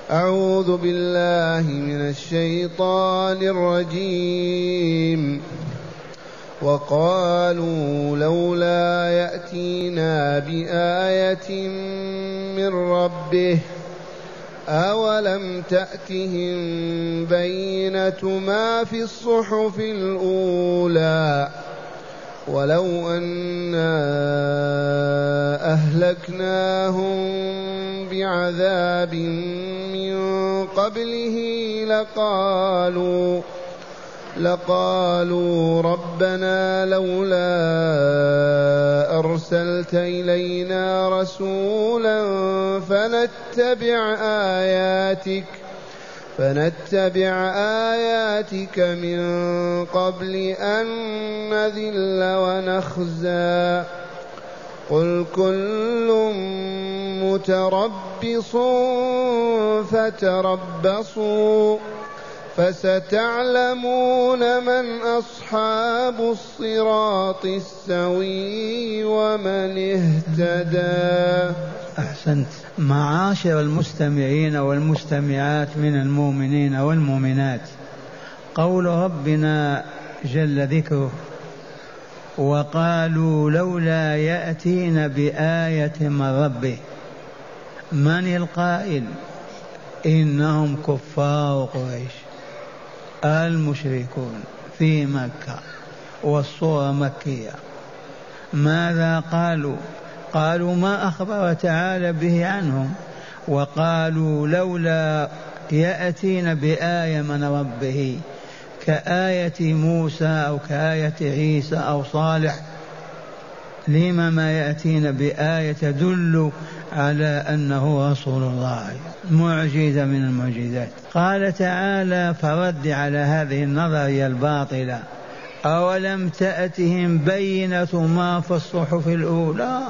أعوذ بالله من الشيطان الرجيم. وقالوا لولا يأتينا بآية من ربه أولم تأتهم بينة ما في الصحف الأولى ولو أنا أهلكناهم بعذاب من قبله لقالوا ربنا لولا أرسلت إلينا رسولا فنتبع آياتك من قبل أن نذل ونخزى قل كل متربص فتربصوا فستعلمون من أصحاب الصراط السوي ومن اهتدى. أحسنت. معاشر المستمعين والمستمعات من المؤمنين والمؤمنات، قول ربنا جل ذكره وقالوا لولا يأتين بآية من ربه، من القائل؟ إنهم كفار قريش المشركون في مكة والصورة مكية. ماذا قالوا؟ قالوا ما أخبر تعالى به عنهم، وقالوا لولا يأتين بآية من ربه كآية موسى أو كآية عيسى أو صالح، لما ما يأتين بآية تدل على أنه رسول الله، معجزة من المعجزات. قال تعالى فرد على هذه النظرية الباطلة: أولم تأتهم بينة ما في الصحف الأولى؟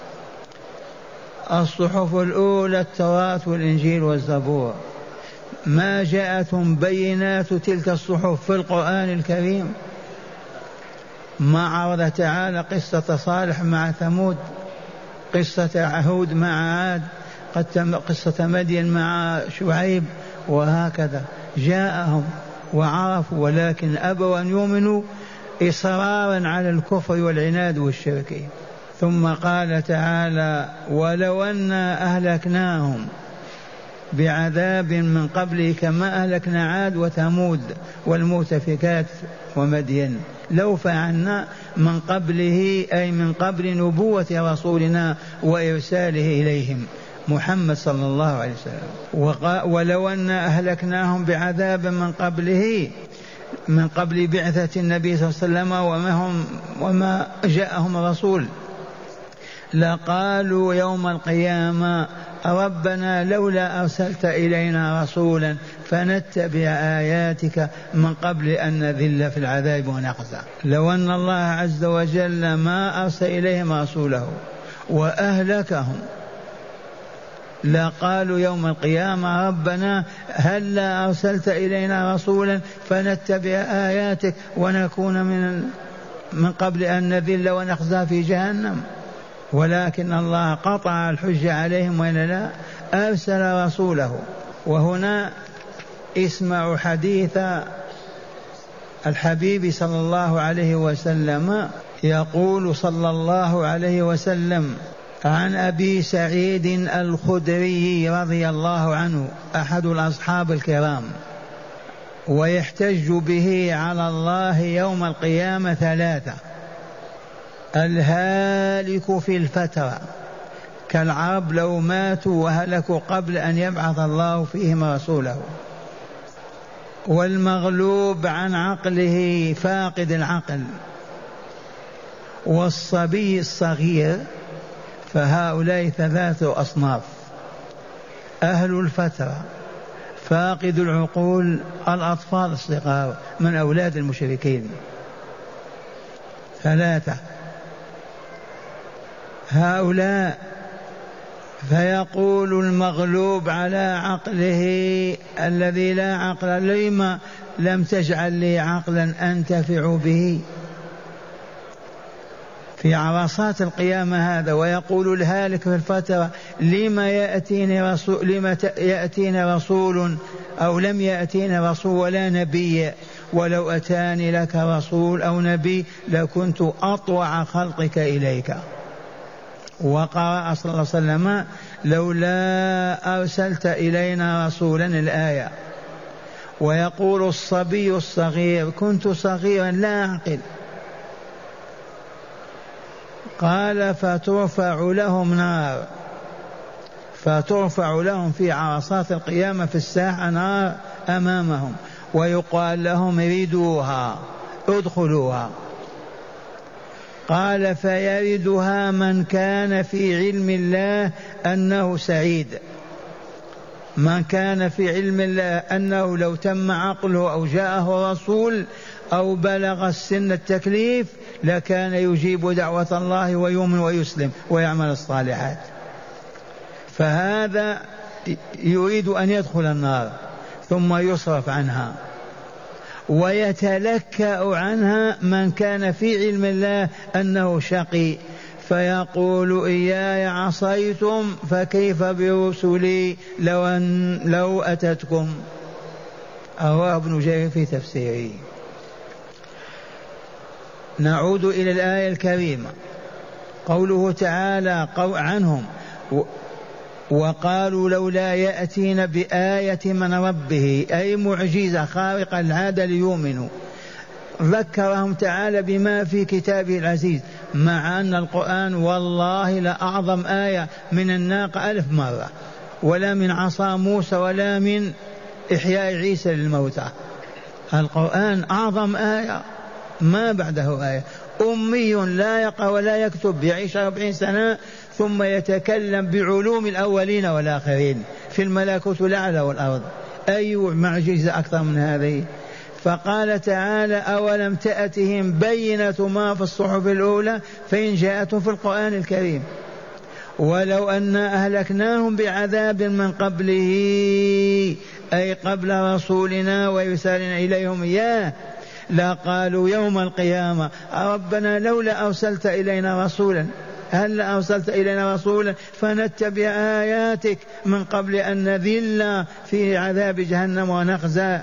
الصحف الأولى التوراة والإنجيل والزبور، ما جاءتهم بينات تلك الصحف في القرآن الكريم؟ ما عرض تعالى قصة صالح مع ثمود، قصة عهود مع عاد، قصة مدين مع شعيب، وهكذا جاءهم وعرفوا، ولكن أبوا أن يؤمنوا إصرارا على الكفر والعناد والشرك. ثم قال تعالى: ولو أنا أهلكناهم بعذاب من قبله كما أهلكنا عاد وثمود والمؤتفكات ومدين، لو فعلنا من قبله أي من قبل نبوة رسولنا وإرساله إليهم محمد صلى الله عليه وسلم. ولو أنا أهلكناهم بعذاب من قبله، من قبل بعثة النبي صلى الله عليه وسلم وما جاءهم رسول، لقالوا يوم القيامة: ربنا لولا أرسلت إلينا رسولا فنتبع آياتك من قبل أن نذل في العذاب ونخزى. لو أن الله عز وجل ما أرسل إليهم رسوله وأهلكهم لقالوا يوم القيامة: ربنا هلا أرسلت إلينا رسولا فنتبع آياتك ونكون من قبل أن نذل ونخزى في جهنم. ولكن الله قطع الحجة عليهم وإلا لا، أرسل رسوله. وهنا اسمعوا حديث الحبيب صلى الله عليه وسلم، يقول صلى الله عليه وسلم عن أبي سعيد الخدري رضي الله عنه، أحد الأصحاب الكرام، ويحتج به على الله يوم القيامة ثلاثة: الهالك في الفترة كالعرب لو ماتوا وهلكوا قبل أن يبعث الله فيهم رسوله، والمغلوب عن عقله فاقد العقل، والصبي الصغير. فهؤلاء ثلاثة أصناف: أهل الفترة، فاقد العقول، الأطفال الصغار من أولاد المشركين. ثلاثة هؤلاء. فيقول المغلوب على عقله الذي لا عقل: لما لم تجعل لي عقلا أنتفع به؟ في عرصات القيامة هذا، ويقول الهالك في الفترة لما يأتيني رسول أو لم يأتيني رسول ولا نبي، ولو أتاني لك رسول أو نبي لكنت أطوع خلقك إليك. وقرأ صلى الله عليه وسلم لولا أرسلت إلينا رسولا الآية. ويقول الصبي الصغير كنت صغيرا لا أعقل، قال فترفع لهم نار، فترفع لهم في عرصات القيامة في الساحة نار أمامهم، ويقال لهم ردوها ادخلوها. قال فيردها من كان في علم الله أنه سعيد، من كان في علم الله أنه لو تم عقله أو جاءه رسول أو بلغ السن التكليف لكان يجيب دعوة الله ويؤمن ويسلم ويعمل الصالحات. فهذا يريد أن يدخل النار ثم يصرف عنها، ويتلكأ عنها من كان في علم الله أنه شقي، فيقول إياي عصيتم فكيف برسلي لو أتتكم. رواه ابن جرير في تفسيره. نعود إلى الآية الكريمة، قوله تعالى عنهم وقالوا لولا يأتين بآية من ربه، أي معجزة خارقة العادة ليؤمنوا. ذكرهم تعالى بما في كتابه العزيز، مع أن القرآن والله لأعظم آية من الناقة 1000 مرة، ولا من عصا موسى ولا من إحياء عيسى للموتى. القرآن أعظم آية ما بعده آية. أمي لا يقرأ ولا يكتب، يعيش 40 سنة ثم يتكلم بعلوم الأولين والآخرين في الملكوت الأعلى والأرض. أي معجزة أكثر من هذه؟ فقال تعالى أولم تأتهم بينة ما في الصحف الأولى فإن جاءتهم في القرآن الكريم ولو أنا أهلكناهم بعذاب من قبله، أي قبل رسولنا وإرسالنا إليهم إياه، لقالوا يوم القيامة ربنا لولا أرسلت إلينا رسولا، هل أرسلت إلينا رسولا فنتبع آياتك من قبل أن نذل في عذاب جهنم ونخزى.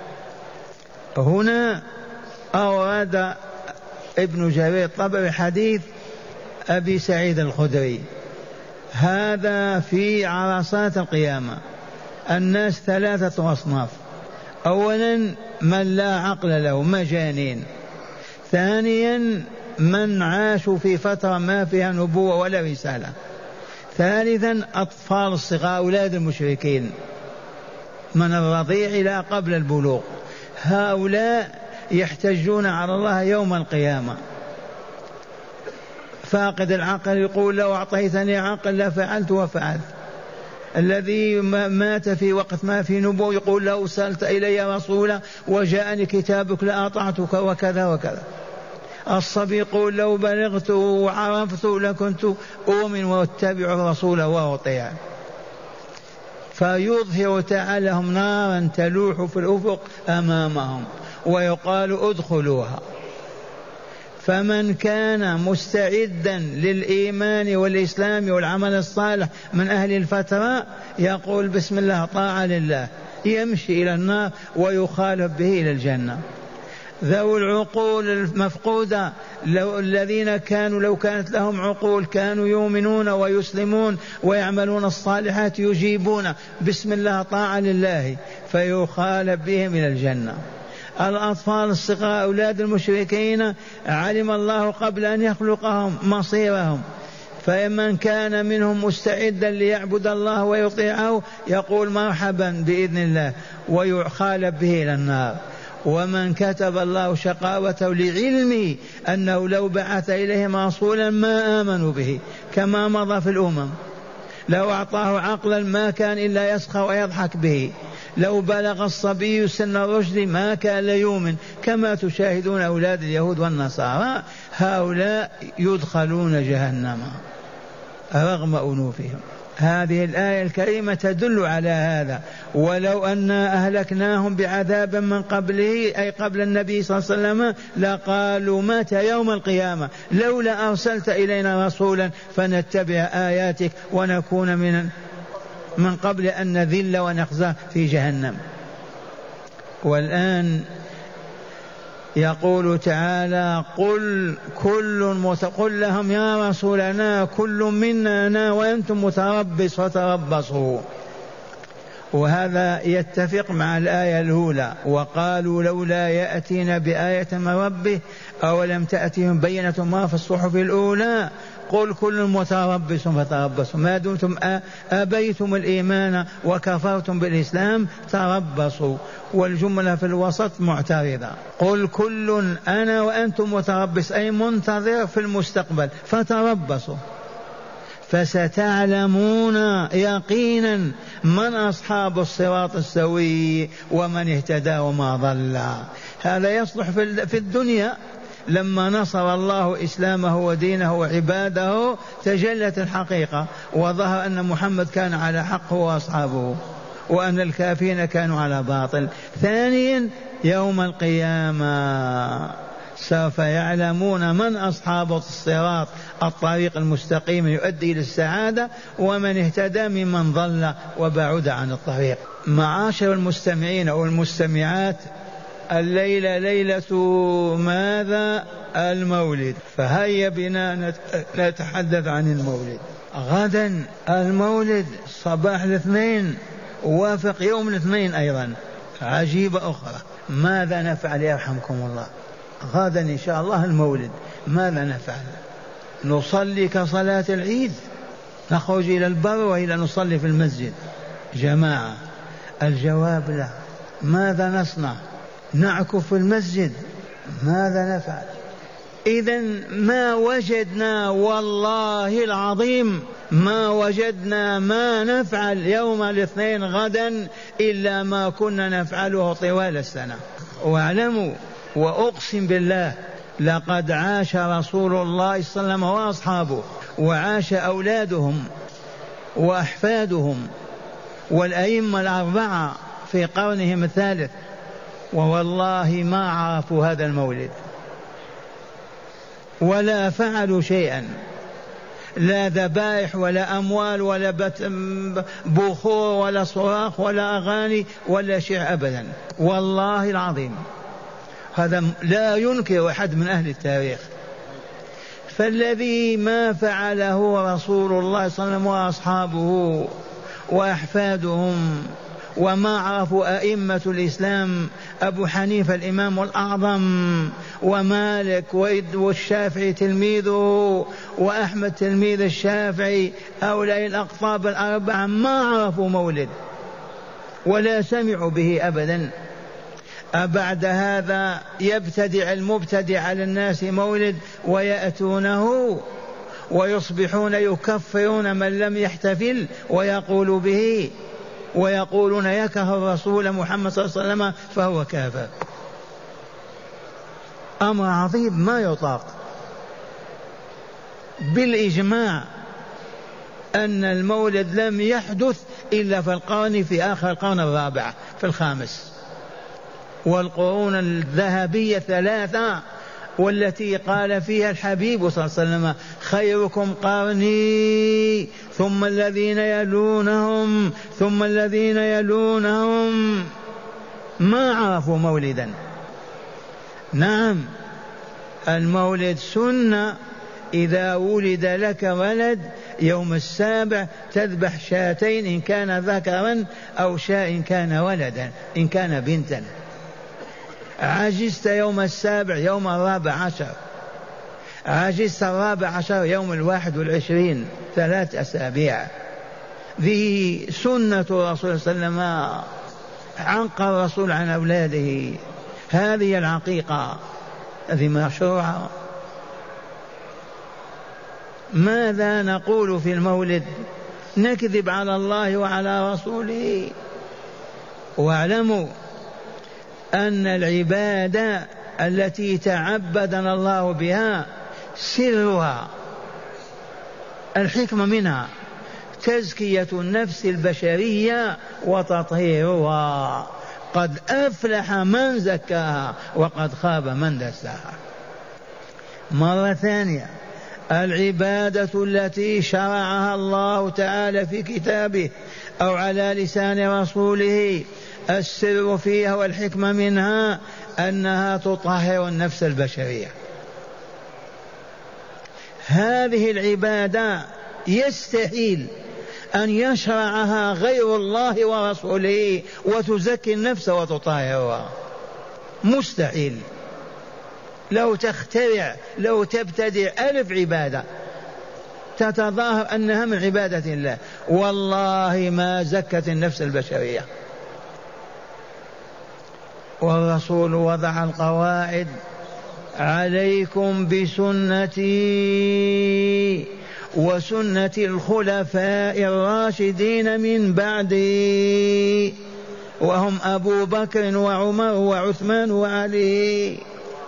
هنا أورد ابن جرير الطبري حديث أبي سعيد الخدري، هذا في عرصات القيامة. الناس 3 أصناف: أولا من لا عقل له مجانين، ثانيا من عاشوا في فترة ما فيها نبوة ولا رسالة، ثالثا أطفال الصغار أولاد المشركين من الرضيع إلى قبل البلوغ. هؤلاء يحتجون على الله يوم القيامة. فاقد العقل يقول لو أعطيتني عقل لفعلت وفعلت. الذي مات في وقت ما في نبوة يقول لو أرسلت إلي رسولا وجاءني كتابك لأطعتك وكذا وكذا. الصبي يقول لو بلغت وعرفت لكنت أؤمن واتبع الرسول وأطيع. فيظهر تعالى لهم نارا تلوح في الأفق أمامهم ويقال ادخلوها. فمن كان مستعدا للإيمان والإسلام والعمل الصالح من أهل الفترة يقول بسم الله طاعة لله، يمشي إلى النار ويخالف به إلى الجنة. ذوي العقول المفقودة الذين كانوا لو كانت لهم عقول كانوا يؤمنون ويسلمون ويعملون الصالحات يجيبون بسم الله طاعة لله فيخالف بهم إلى الجنة. الأطفال الصغار أولاد المشركين علم الله قبل أن يخلقهم مصيرهم، فمن كان منهم مستعدا ليعبد الله ويطيعه يقول مرحبا بإذن الله ويخالف به إلى النار. ومن كتب الله شقاوته لعلمه أنه لو بعث إليهم رسولا ما آمنوا به كما مضى في الأمم، لو أعطاه عقلا ما كان إلا يسخى ويضحك به، لو بلغ الصبي سن الرشد ما كان ليؤمن، كما تشاهدون أولاد اليهود والنصارى. هؤلاء يدخلون جهنم رغم أنوفهم. هذه الآية الكريمة تدل على هذا. ولو أنا أهلكناهم بعذاب من قبله أي قبل النبي صلى الله عليه وسلم لقالوا متى يوم القيامة لولا أرسلت إلينا رسولا فنتبع آياتك ونكون من قبل أن نذل ونخزى في جهنم. والآن يقول تعالى قل لهم يا رسولنا كل منا وأنتم متربص فتربصوا. وهذا يتفق مع الآية الأولى وقالوا لولا يأتينا بآية من ربه أولم تأتيهم بينة ما في الصحف الأولى قل كل متربص فتربصوا ما دمتم أبيتم الإيمان وكفرتم بالإسلام تربصوا. والجملة في الوسط معترضة. قل كل أنا وأنتم متربص أي منتظر في المستقبل فتربصوا فستعلمون يقينا من أصحاب الصراط السوي ومن اهتدى وما ضل. هذا يصلح في الدنيا لما نصر الله إسلامه ودينه وعباده تجلت الحقيقة وظهر أن محمد كان على حق وأصحابه وأن الكافرين كانوا على باطل. ثانيا يوم القيامة سوف يعلمون من أصحاب الصراط الطريق المستقيم يؤدي إلى السعادة ومن اهتدى ممن ضل وبعد عن الطريق. معاشر المستمعين أو المستمعات الليلة ليلة ماذا؟ المولد. فهيا بنا نتحدث عن المولد. غدا المولد صباح الاثنين وافق يوم الاثنين أيضا. عجيبة أخرى. ماذا نفعل يرحمكم الله؟ غدا إن شاء الله المولد ماذا نفعل؟ نصلي كصلاة العيد نخرج إلى البر وإلى نصلي في المسجد جماعة؟ الجواب لا. ماذا نصنع؟ نعكف في المسجد؟ ماذا نفعل؟ إذن ما وجدنا والله العظيم ما وجدنا ما نفعل يوم الاثنين غدا إلا ما كنا نفعله طوال السنة. واعلموا وأقسم بالله لقد عاش رسول الله صلى الله عليه وسلم وأصحابه وعاش أولادهم وأحفادهم والأئمة الأربعة في قرنهم الثالث ووالله ما عرفوا هذا المولد ولا فعلوا شيئا، لا ذبائح ولا أموال ولا بخور ولا صراخ ولا أغاني ولا شيء أبدا والله العظيم. هذا لا ينكر أحد من أهل التاريخ. فالذي ما فعله رسول الله صلى الله عليه وسلم وأصحابه وأحفادهم وما عرفوا أئمة الإسلام أبو حنيفة الإمام الأعظم ومالك والشافعي تلميذه وأحمد تلميذ الشافعي هؤلاء الأقطاب الأربعة ما عرفوا مولد ولا سمعوا به أبدا. أبعد هذا يبتدع المبتدع على الناس مولد ويأتونه ويصبحون يكفرون من لم يحتفل ويقول به ويقولون يكره الرسول محمد صلى الله عليه وسلم فهو كافر. أمر عظيم ما يطاق. بالإجماع أن المولد لم يحدث إلا في آخر القرن الرابع في الخامس والقرون الذهبية 3 والتي قال فيها الحبيب صلى الله عليه وسلم خيركم قرني ثم الذين يلونهم ثم الذين يلونهم. ما عرفوا مولدا. نعم المولد سنة. إذا ولد لك ولد يوم السابع تذبح شاتين إن كان ذكرا أو شاء إن كان ولدا إن كان بنتا. عجزت يوم السابع يوم 14 عجزت 14 يوم 21 3 أسابيع. ذي سنة الرسول صلى الله عليه وسلم عنق الرسول عن أولاده. هذه العقيقة هذه مشروعة. ماذا نقول في المولد؟ نكذب على الله وعلى رسوله. واعلموا أن العبادة التي تعبدنا الله بها سرها الحكمة منها تزكية النفس البشرية وتطهيرها. قد أفلح من زكاها وقد خاب من دساها. مرة ثانية، العبادة التي شرعها الله تعالى في كتابه أو على لسان رسوله السر فيها والحكمة منها أنها تطهر النفس البشرية. هذه العبادة يستحيل أن يشرعها غير الله ورسوله وتزكي النفس وتطهرها، مستحيل. لو تخترع، لو تبتدع 1000 عبادة تتظاهر أنها من عبادة الله، والله ما زكت النفس البشرية. والرسول وضع القواعد: عليكم بسنتي وسنة الخلفاء الراشدين من بعدي، وهم أبو بكر وعمر وعثمان وعلي.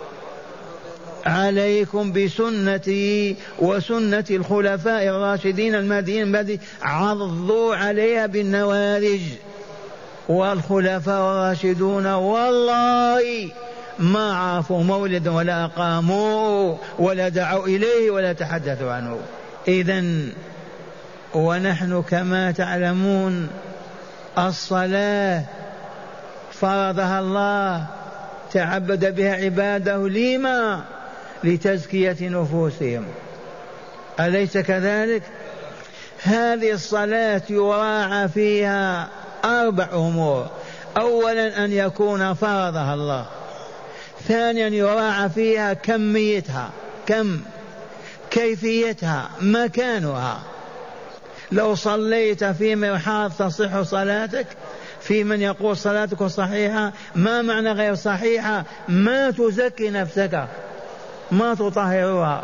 عليكم بسنتي وسنة الخلفاء الراشدين المهديين من بعدي، عضوا عليها بالنوارج. والخلفاء الراشدون والله ما عرفوا مولد ولا أقاموا ولا دعوا إليه ولا تحدثوا عنه. إذن ونحن كما تعلمون الصلاة فرضها الله، تعبد بها عباده، لما؟ لتزكية نفوسهم، أليس كذلك؟ هذه الصلاة يراعى فيها 4 أمور: أولا أن يكون فرضها الله، ثانيا يراعى فيها كميتها، كيفيتها، مكانها. لو صليت في مرحاض تصح صلاتك، في من يقول صلاتك صحيحة. ما معنى غير صحيحة؟ ما تزكي نفسك، ما تطهرها.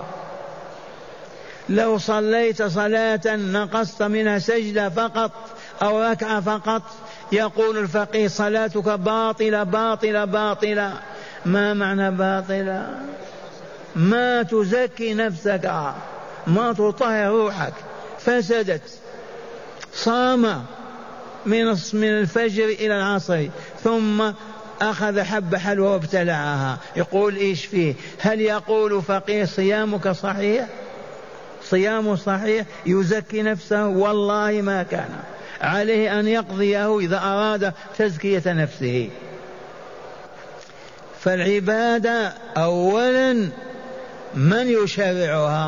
لو صليت صلاة نقصت منها سجدة فقط أو ركعة فقط، يقول الفقيه صلاتك باطلة باطلة باطلة. ما معنى باطلة؟ ما تزكي نفسك، ما تطهر روحك، فسدت. صام من الفجر إلى العصر ثم أخذ حب حلوى وابتلعها، يقول إيش فيه؟ هل يقول فقيه صيامك صحيح؟ صيامه صحيح يزكي نفسه؟ والله ما كان. عليه أن يقضيه إذا أراد تزكية نفسه. فالعبادة أولا من يشرعها؟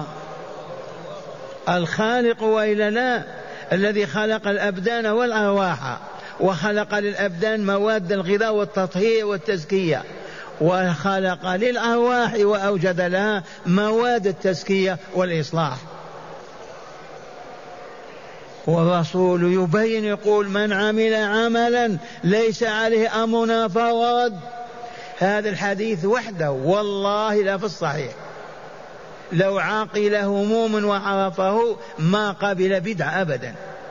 الخالق وإلا لا؟ الذي خلق الأبدان والأرواح، وخلق للأبدان مواد الغذاء والتطهير والتزكية، وخلق للأرواح وأوجد لها مواد التزكية والإصلاح. والرسول يبين يقول: من عمل عملا ليس عليه أمرنا فهو رد. هذا الحديث وحده والله لا في الصحيح، لو عقل هموم وعرفه ما قبل بدعة أبدا.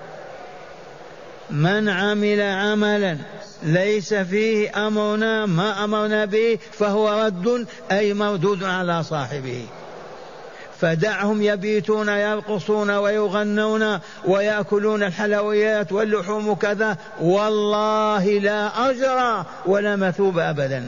من عمل عملا ليس فيه أمرنا، ما أمرنا به، فهو رد، أي مردود على صاحبه. فدعهم يبيتون يرقصون ويغنون ويأكلون الحلويات واللحوم كذا، والله لا أجر ولا مثوب أبدا.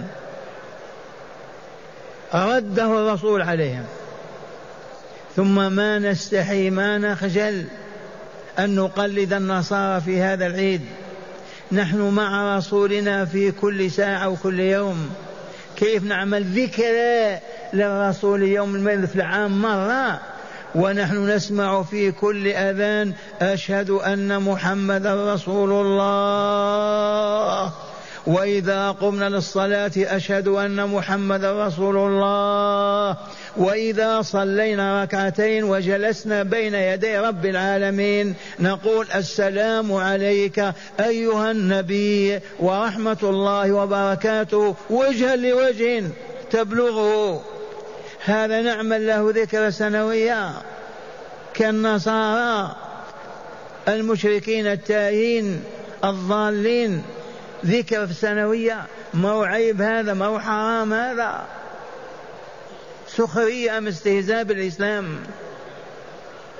رده الرسول عليهم. ثم ما نستحي ما نخجل أن نقلد النصارى في هذا العيد. نحن مع رسولنا في كل ساعة وكل يوم. كيف نعمل ذكرى للرسول يوم المولد في العام مرة، ونحن نسمع في كل أذان: أشهد أن محمد رسول الله. وإذا قمنا للصلاة: أشهد أن محمد رسول الله. وإذا صلينا ركعتين وجلسنا بين يدي رب العالمين نقول: السلام عليك أيها النبي ورحمة الله وبركاته، وجها لوجه تبلغه. هذا نعمل له ذكرى سنوية كالنصارى المشركين التائهين الضالين، ذكرى سنوية. ما هو عيب هذا؟ ما هو حرام هذا؟ سخرية أم استهزاء بالإسلام؟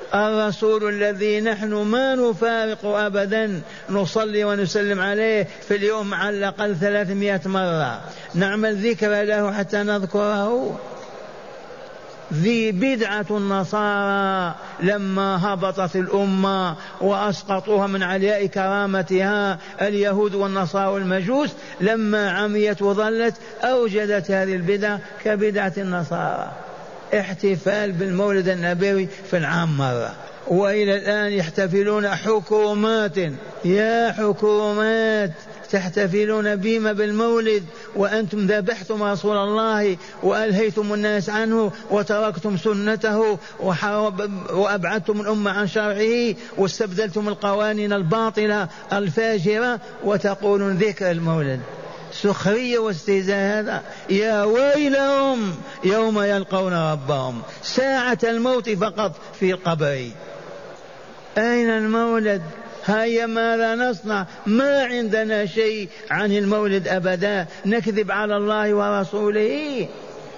الرسول الذي نحن ما نفارق أبدا، نصلي ونسلم عليه في اليوم على الأقل 300 مرة، نعمل ذكر له حتى نذكره. ذي بدعة النصارى لما هبطت الأمة وأسقطوها من علياء كرامتها اليهود والنصارى والمجوس، لما عميت وضلت أوجدت هذه البدعة كبدعة النصارى، احتفال بالمولد النبوي في العام مرة. وإلى الآن يحتفلون حكومات، يا حكومات تحتفلون بما بالمولد وأنتم ذبحتم رسول الله وألهيتم الناس عنه وتركتم سنته وأبعدتم الأمة عن شرعه واستبدلتم القوانين الباطلة الفاجرة وتقولون ذكر المولد. سخرية واستهزاء هذا. يا ويلهم يوم يلقون ربهم، ساعة الموت فقط في القبر. أين المولد؟ هيا ماذا نصنع؟ ما عندنا شيء عن المولد أبدا، نكذب على الله ورسوله،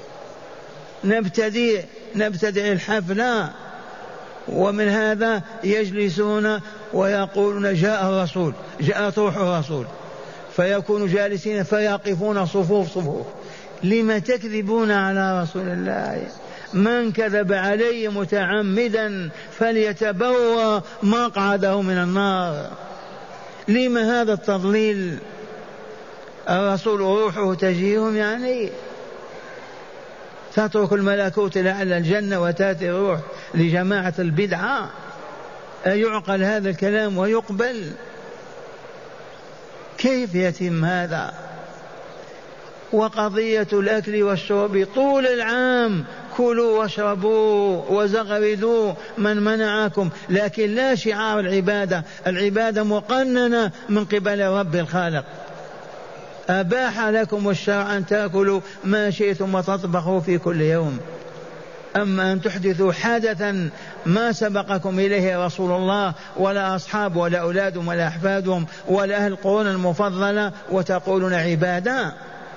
نبتدع الحفلة. ومن هذا يجلسون ويقولون جاء الرسول، جاءت روح الرسول، فيكونوا جالسين فيقفون صفوف. لما تكذبون على رسول الله؟ من كذب علي متعمدا فليتبوأ مقعده من النار. لما هذا التضليل؟ الرسول روحه تجيهم، يعني تترك الملكوت لعل الجنة وتأتي روح لجماعة البدعة؟ أيعقل هذا الكلام ويقبل؟ كيف يتم هذا؟ وقضية الأكل والشرب طول العام، كلوا واشربوا وزغردوا من منعكم، لكن لا شعار العبادة. العبادة مقننة من قبل رب الخالق، أباح لكم الشرع أن تأكلوا ما شئتم وتطبخوا في كل يوم. أما أن تحدثوا حدثا ما سبقكم إليه رسول الله ولا أصحاب ولا أولادهم ولا أحفادهم ولا أهل القرون المفضلة وتقولون عبادة.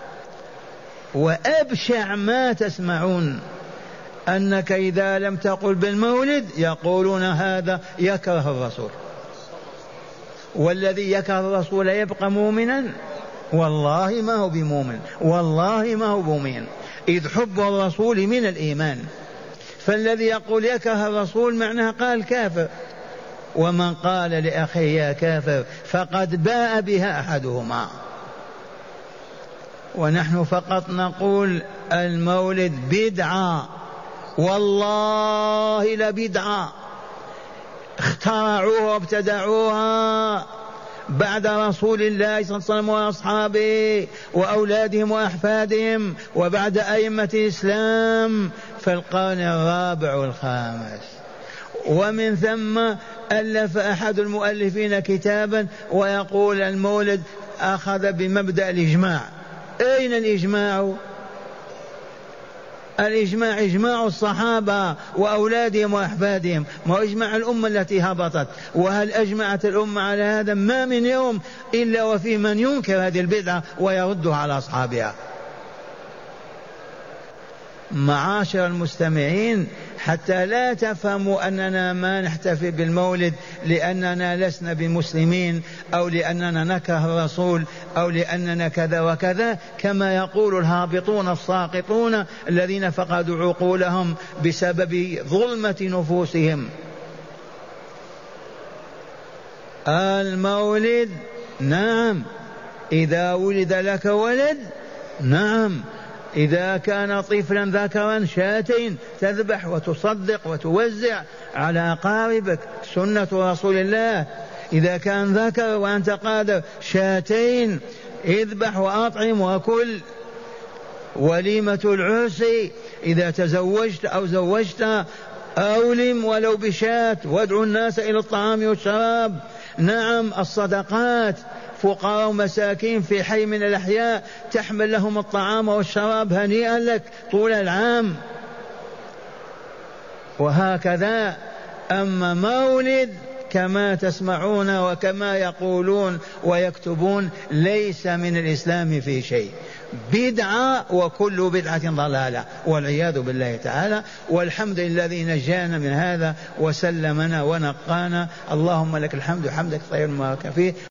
وأبشع ما تسمعون أنك إذا لم تقل بالمولد يقولون هذا يكره الرسول، والذي يكره الرسول يبقى مؤمنا؟ والله ما هو بمؤمن، والله ما هو بمؤمن، إذ حب الرسول من الإيمان. فالذي يقول يكره الرسول معناه قال كافر، ومن قال لأخيه يا كافر فقد باء بها أحدهما. ونحن فقط نقول المولد بدعة، والله لبدعة اخترعوها وابتدعوها بعد رسول الله صلى الله عليه وسلم وأصحابه وأولادهم وأحفادهم وبعد أئمة الإسلام في القرن الرابع والخامس. ومن ثم ألف أحد المؤلفين كتابا ويقول المولد أخذ بمبدأ الإجماع. أين الإجماع؟ الإجماع إجماع الصحابة وأولادهم وأحفادهم، ما هو إجماع الأمة التي هبطت. وهل أجمعت الأمة على هذا؟ ما من يوم إلا وفي من ينكر هذه البدعة ويردها على أصحابها. معاشر المستمعين، حتى لا تفهموا أننا ما نحتفل بالمولد لأننا لسنا بمسلمين أو لأننا نكره الرسول أو لأننا كذا وكذا، كما يقول الهابطون الساقطون الذين فقدوا عقولهم بسبب ظلمة نفوسهم. المولد نعم، إذا ولد لك ولد نعم، إذا كان طفلا ذكرا شاتين تذبح وتصدق وتوزع على أقاربك، سنة رسول الله. إذا كان ذكر وأنت قادر شاتين اذبح وأطعم وكل. وليمة العرس إذا تزوجت أو زوجت أولم ولو بشاة وادعوا الناس إلى الطعام والشراب. نعم، الصدقات، فقراء ومساكين في حي من الأحياء تحمل لهم الطعام والشراب، هنيئا لك طول العام. وهكذا. أما مولد كما تسمعون وكما يقولون ويكتبون ليس من الإسلام في شيء، بدعة وكل بدعة ضلالة والعياذ بالله تعالى. والحمد لله الذي نجانا من هذا وسلمنا ونقانا. اللهم لك الحمد حمدك طيب ما فيه.